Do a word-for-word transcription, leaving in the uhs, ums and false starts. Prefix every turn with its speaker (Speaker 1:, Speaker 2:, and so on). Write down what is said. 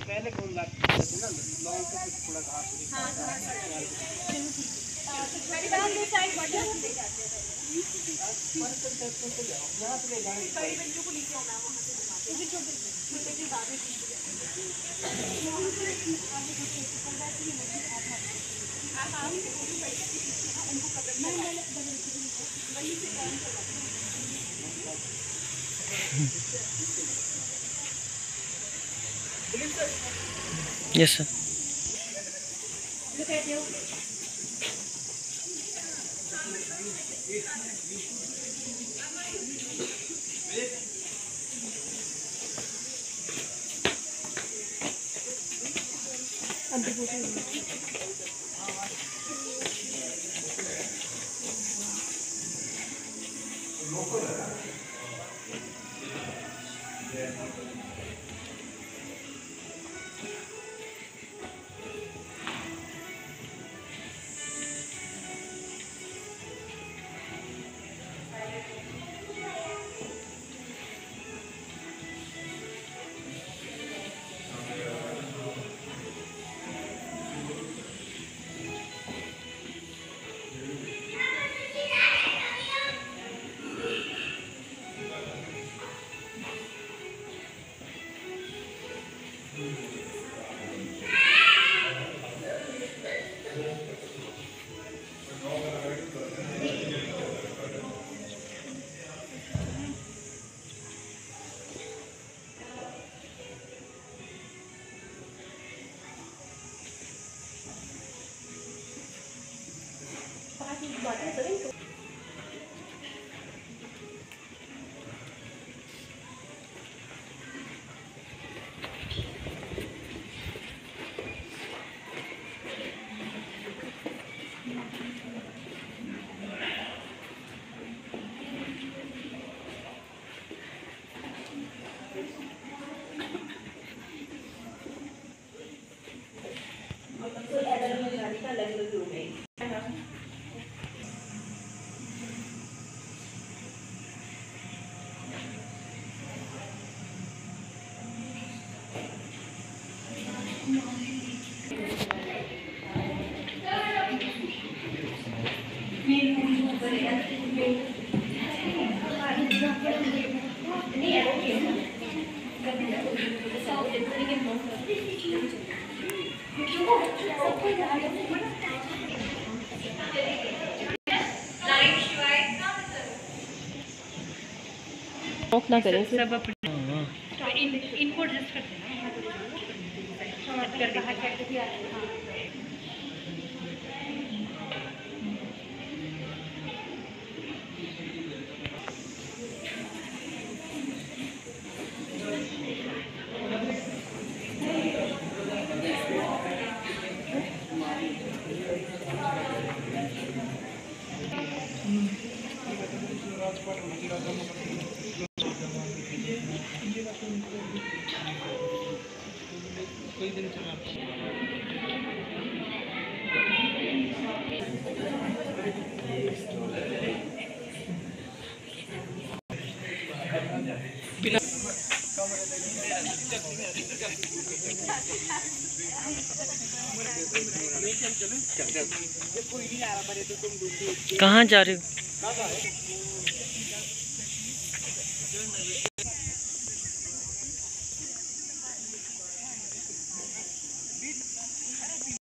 Speaker 1: पहले कौन बात करते ना लॉन्ग से कुछ थोड़ा घास
Speaker 2: हां हां चलो ठीक है तो मेरी बात दो साइड बढ़िया से ले जाते हैं
Speaker 1: पर कर तो तो जाओ यहां से ले जाएंगे
Speaker 2: बड़ी बच्चों को लेके आना वहां से घुमाते हैं छोटे छोटे की दादी उनको पकड़ना वहीं से कौन
Speaker 3: yes sir
Speaker 2: Look at you.
Speaker 3: Off ना करें
Speaker 2: सब अपने इनको एडजस्ट करते हैं ना
Speaker 3: कहाँ जा रहे हो?